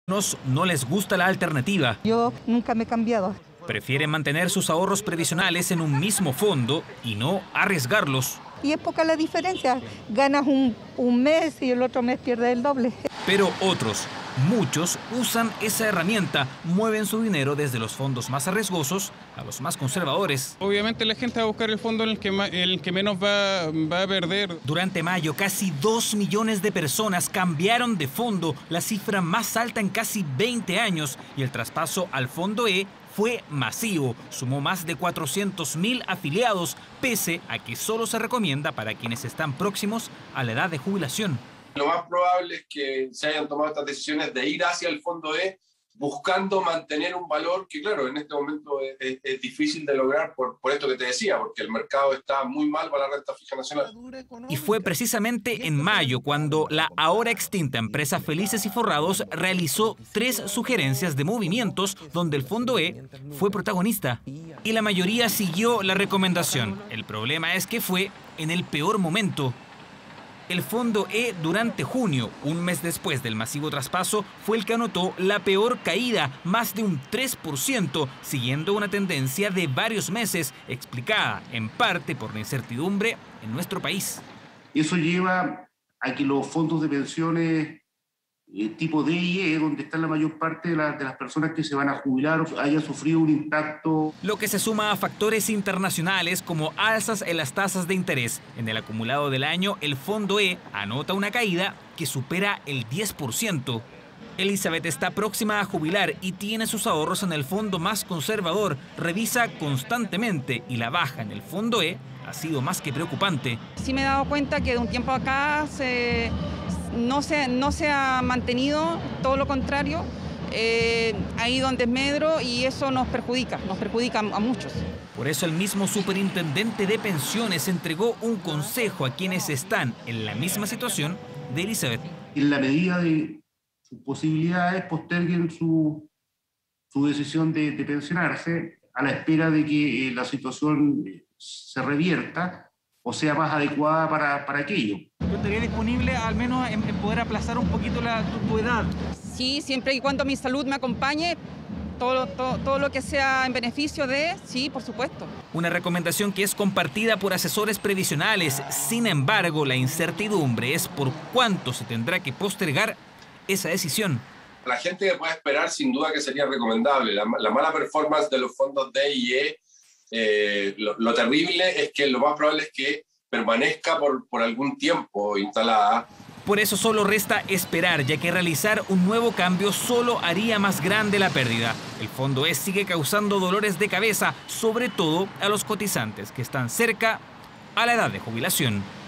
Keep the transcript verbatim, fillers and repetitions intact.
No les gusta la alternativa. Yo nunca me he cambiado. Prefieren mantener sus ahorros previsionales en un mismo fondo y no arriesgarlos. Y es poca la diferencia. Ganas un, un mes y el otro mes pierdes el doble. Pero otros, muchos, usan esa herramienta, mueven su dinero desde los fondos más arriesgosos a los más conservadores. Obviamente la gente va a buscar el fondo en el que, en el que menos va, va a perder. Durante mayo, casi dos millones de personas cambiaron de fondo, la cifra más alta en casi veinte años, y el traspaso al Fondo E fue masivo, sumó más de cuatrocientos mil afiliados, pese a que solo se recomienda para quienes están próximos a la edad de jubilación. Lo más probable es que se hayan tomado estas decisiones de ir hacia el Fondo E, buscando mantener un valor que, claro, en este momento es, es, es difícil de lograr por, por esto que te decía, porque el mercado está muy mal para la renta fija nacional. Y fue precisamente en mayo cuando la ahora extinta empresa Felices y Forrados realizó tres sugerencias de movimientos donde el Fondo E fue protagonista. Y la mayoría siguió la recomendación. El problema es que fue en el peor momento. El Fondo E durante junio, un mes después del masivo traspaso, fue el que anotó la peor caída, más de un tres por ciento, siguiendo una tendencia de varios meses, explicada en parte por la incertidumbre en nuestro país. Eso lleva a que los fondos de pensiones eh, tipo D y E, donde está la mayor parte de, la, de las personas que se van a jubilar, haya sufrido un impacto. Lo que se suma a factores internacionales como alzas en las tasas de interés. En el acumulado del año, el Fondo E anota una caída que supera el diez por ciento. Elizabeth está próxima a jubilar y tiene sus ahorros en el fondo más conservador. Revisa constantemente y la baja en el Fondo E ha sido más que preocupante. Sí me he dado cuenta que de un tiempo acá se... No se, no se ha mantenido, todo lo contrario, eh, ha ido en desmedro y eso nos perjudica, nos perjudica a muchos. Por eso el mismo superintendente de pensiones entregó un consejo a quienes están en la misma situación de Elizabeth. En la medida de sus posibilidades, posterguen su, su decisión de, de pensionarse a la espera de que eh, la situación se revierta o sea más adecuada para, para aquello. ¿Tú estarías disponible al menos en, en poder aplazar un poquito la, tu, tu edad? Sí, siempre y cuando mi salud me acompañe, todo, todo, todo lo que sea en beneficio de, sí, por supuesto. Una recomendación que es compartida por asesores previsionales. Sin embargo, la incertidumbre es por cuánto se tendrá que postergar esa decisión. La gente que puede esperar, sin duda que sería recomendable. La, la mala performance de los fondos D y E, eh, lo, lo terrible es que lo más probable es que permanezca por, por algún tiempo instalada. Por eso solo resta esperar, ya que realizar un nuevo cambio solo haría más grande la pérdida. El Fondo E sigue causando dolores de cabeza, sobre todo a los cotizantes que están cerca a la edad de jubilación.